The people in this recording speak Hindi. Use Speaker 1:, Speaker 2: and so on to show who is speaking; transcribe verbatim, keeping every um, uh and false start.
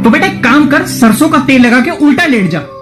Speaker 1: तो बेटा एक काम कर, सरसों का तेल लगा के उल्टा लेट जा।